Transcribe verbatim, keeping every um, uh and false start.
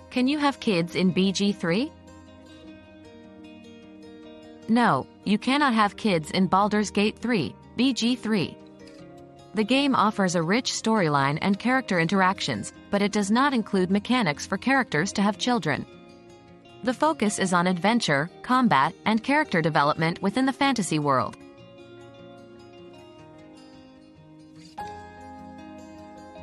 Can you have kids in B G three? No, you cannot have kids in Baldur's Gate three, B G three. The game offers a rich storyline and character interactions, but it does not include mechanics for characters to have children. The focus is on adventure, combat, and character development within the fantasy world.